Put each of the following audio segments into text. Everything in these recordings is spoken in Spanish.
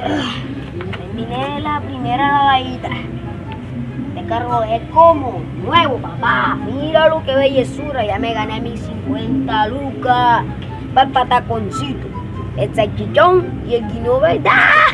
Terminé la primera lavadita. Este carro es como nuevo, papá. Mira lo que bellezura. Ya me gané mis 50 lucas. Va el pataconcito, el salchichón y el guineo verde.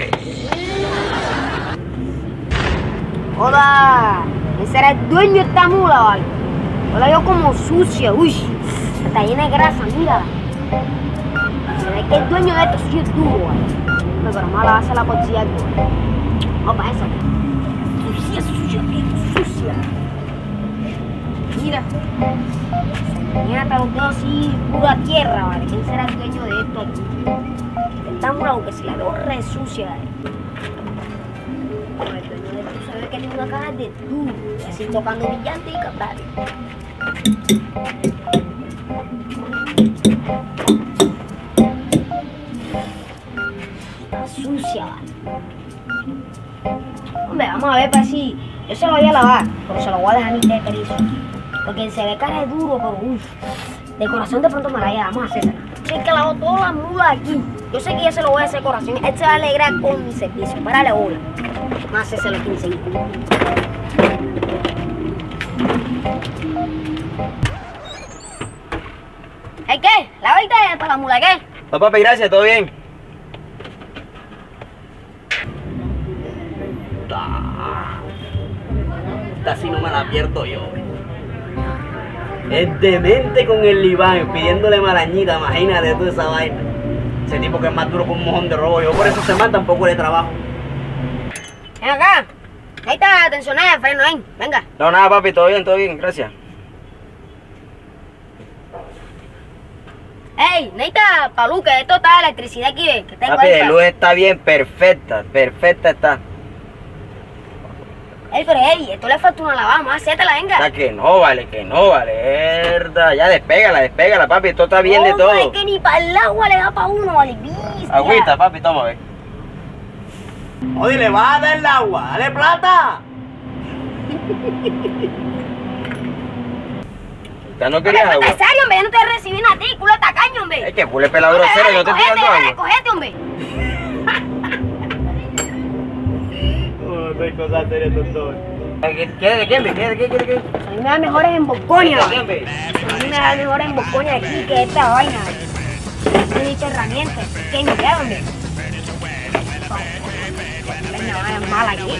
Hola, ese era el dueño de esta mula, ¿vale? Hola, yo como sucia, uy, está llena de grasa, mira. Se ve que el dueño de esto sí es duro, ¿vale? Pero mala hace la policía, ¿vale? Vamos para eso. Sucia, sucia, bien sucia. Mira. Mira, hasta los dedos así, pura tierra, ¿vale? ¿Quién será el dueño de esto aquí? Esta mula, aunque se la veo re sucia, ¿vale? Pero el dueño de esto se ve que tiene una cara de duro, así tocando brillante y cantar. Está sucia, ¿vale? Hombre, vamos a ver para si yo se lo voy a lavar, pero se lo voy a dejar ni de perizo. Porque se ve cara de duro, pero uff, de corazón de pronto me la vamos a hacer. Si es que lavó todas las mulas aquí. Yo sé que ya se lo voy a hacer corazón. Él se va a alegrar con mi servicio. Párale bola. Vamos a hacerse los 15 hijos. ¿El qué? ¿La ahorita para la mula qué? No, papi, gracias, todo bien. Esta sí no me la pierdo yo. Es demente con el Iván pidiéndole marañita, imagínate tú esa vaina. Ese tipo que es más duro que un mojón de robo. Yo por eso se mata tampoco le trabajo. Ven acá. Ahí está la tensionada de freno, ven. Venga. No, nada, papi, todo bien, gracias. Ey, necesita palú, que esto está de electricidad aquí, ¿ves? Que tengo Papi, ahí de luz está bien, perfecta está. Ey, pero ey, esto le falta una lavada, vamos a hacértela, venga. Está que no vale, verdad. Ya despégala, papi, esto está bien de todo. Es que ni para el agua le da para uno, vale, bestia. Agüita, papi, toma, ve. Oye, le vas a dar el agua, dale plata. ¿Ya no querías agua? ¿En serio, hombre? Yo no te recibí a ti, culo de tacaño, hombre. Es que pule pelado grosero, yo te estoy dando agua. Cogete, hombre. No hay cosas serias, doctor. ¿Qué? A mí me da mejores en Bosconia. A mí me da mejores en Bosconia aquí que esta vaina. No necesito herramientas. ¿Qué me queda, hombre? Una vaina mala aquí.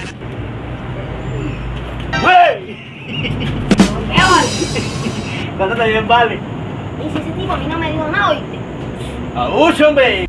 ¡Wey! ¿Qué vale? ¿Cuánto también vale? Dice ese tipo, a mí no me dijo nada, ¿oíste? ¡Abuso, hombre!